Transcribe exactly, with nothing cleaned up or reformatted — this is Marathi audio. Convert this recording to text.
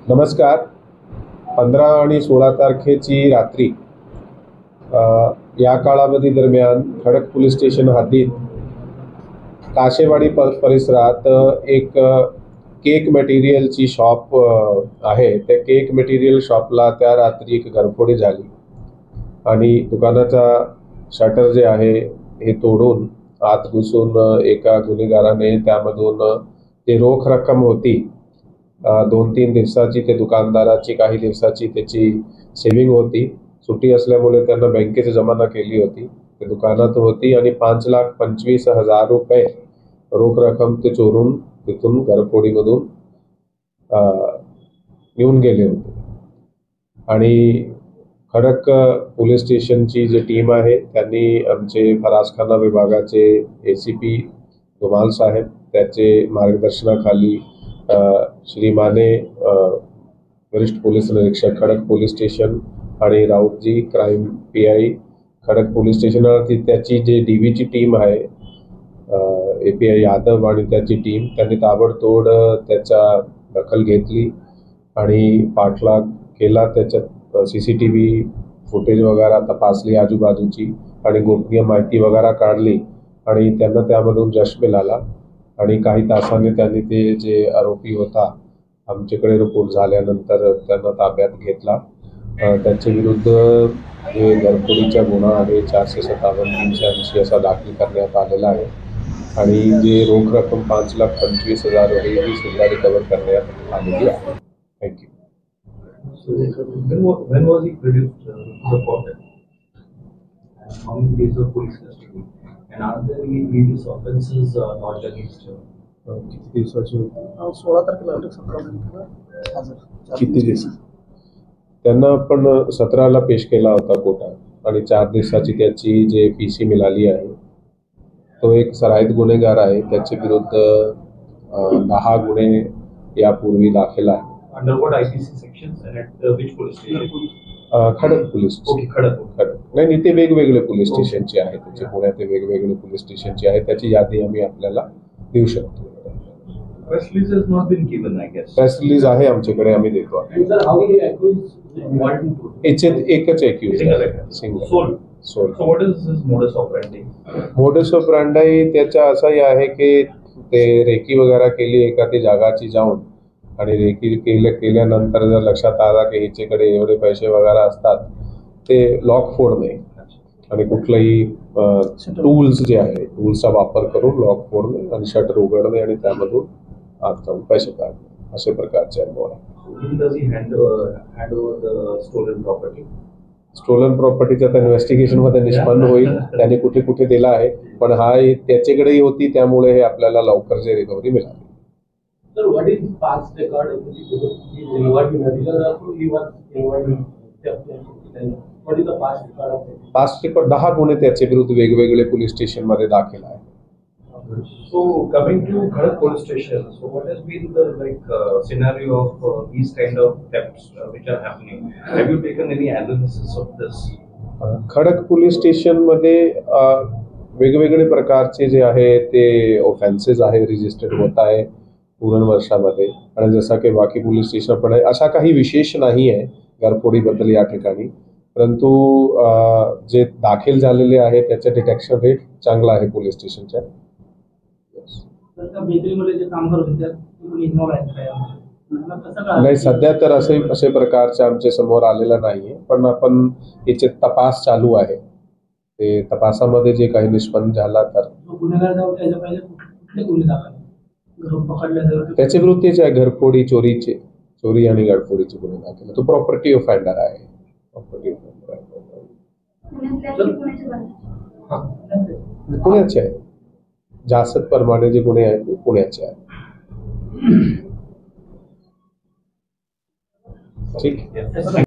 नमस्कार. पंधरा आणि सोळा तारखेची रात्री या कालावधी दरम्यान खडक पोलीस स्टेशन हद्दीत काशेवाडी परिसरात एक केक मटेरियलची शॉप आहे. त्या केक मटेरियल शॉपला त्या रात्री एक घरफोडी झाली आणि दुकानाचा शटर जे आहे हे तोडून आत घुसून एका गुन्हेगाराने त्यामधून ते रोख रक्कम होती दोन तीन दिवसाची, ते दुकानदाराची काही दिवसाची त्याची सेविंग होती, सुट्टी असल्यामुळे त्यांना बँकेत जमा केली होती, ते दुकानात होती आणि पाच लाख पंचवीस हजार रुपये रोख रक्कम ते चोरून तिथून घरफोडीमधून येऊन गेले होते. आणि खडक पोलीस स्टेशनची जी टीम आहे त्यांनी आमचे फरासखाना विभागाचे ए सी पी धुमाल साहेब त्याचे मार्गदर्शनाखाली श्री माने वरिष्ठ पोलीस निरीक्षक खडक पोलीस स्टेशन आणि राऊतजी crime P I Khadak police station आणि त्याची जे डी व्हीची टीम आहे ए पी आय यादव आणि त्याची टीम त्यांनी ताबडतोड त्याचा दखल घेतली आणि पाठलाग केला. त्याच्यात C C T V footage वगैरे तपासली आजूबाजूची आणि गोपनीय माहिती वगैरे काढली आणि त्यांना त्यामधून यश मिळाला. आणि काही तासांनी त्यांनी ते जे आरोपी होता आमच्याकडे रिपोर्ट झाल्यानंतर त्यांना ताब्यात घेतला. त्याच्या विरुद्ध जे घरफोडीचा गुन्हा आहे चारशे सत्तावन्न तीनशे ऐंशी असा दाखल करण्यात आलेला आहे आणि जे रोख रक्कम पाच लाख पंचवीस हजार आहे ही सुद्धा रिकवर करण्यात आलेली आहे. Thank you. When was he produced uh, to the court? And how many days of police custody? And are there any previous offences uh, lodged against him? किती दिवसाची होती? सोळा तारखेला अटक, सतरा तारखेला हजर. किती दिवस? त्यांना आपण सतराला पेश केला होता कोर्टात आणि चार दिवसाची त्याची जे पी सी मिळाली आहे. तो एक सराईत गुन्हेगार आहे, त्याच्या विरुद्ध दहा गुन्हे यापूर्वी दाखल आहे. Under what I P C sections and at uh, which police station? Khadak police Okay, Khadak. खडक नाही नाही ते वेगवेगळे पोलीस स्टेशनचे आहे, त्याचे पुण्यात वेगवेगळे पोलीस स्टेशनचे आहे. त्याची यादी आम्ही आपल्याला देऊ शकतो. Press release has not been given, I guess. Press release आहे आमच्याकडे, आम्ही देतो. Sir, how many accused? One, two. याच्यात एकच accused Single आहे. accused. Single Sole. Sole. So what is his modus operandi? Modus operandi त्याचा असाही आहे की ते रेकी वगैरे केली एखादी जागाची जाऊन आणि रेकी केलं केल्यानंतर जर लक्षात आला की ह्याच्याकडे एवढे पैसे वगैरे असतात ते लॉक फोडणे आणि कुठलाही टूल्स जे आहे टूल्सचा वापर करून लॉक फोडणे आणि शटर उघडणे आणि त्यामधून आत जाऊन पैसे काढणे अशा प्रकारचे अनुभव आहे. Does he hand over, hand over the stolen property? Stolen प्रॉपर्टीच्या त्या इन्व्हेस्टिगेशन मध्ये निष्पन्न होईल त्याने कुठे कुठे दिला आहे, पण हा त्याच्याकडेही होती त्यामुळे हे आपल्याला लवकर जे रिकव्हरी मिळाली. Sir, what is past record? He involved in illegal or he was involved in theft? What is the past record of it? पाच रेकॉर्ड दहा गुन्हे त्याच्या विरुद्ध वेगवेगळे पोलीस स्टेशन मध्ये दाखल आहे. So coming to Khadak police station, so what has been the like uh, scenario of uh, these kind of thefts uh, which are happening? Have you taken any analysis of this? Khadak police station मध्ये वेगवेगळे प्रकारचे जे आहे ते ऑफेन्सेस आहे रिजिस्टर्ड होत आहे पूर्ण वर्षामध्ये आणि जसा की बाकी पोलीस स्टेशन पण आहे अशा काही विशेष नाही आहे घरफोडीबद्दल या ठिकाणी, परंतु जे दाखल झालेले आहे त्याचं डिटेक्शन रेट चांगला आहे पोलीस स्टेशनच्या. नाही सध्या तर असे असे प्रकारचे आमच्या समोर आलेलं नाहीये, पण आपण याचे तपास चालू आहे. ते तपासामध्ये जे काही निष्पन्न झाला तर त्याच्या विरुद्ध तेच आहे घरफोडी चोरीचे चोरी आणि घरफोडीचे गुन्हे दाखल. तो प्रॉपर्टी ऑफेंडर आहे. प्रॉपर्टी पुण्याचे आहे. जास्त प्रमाणे जे गुन्हे आहेत ते पुण्याचे आहेत. ठीक.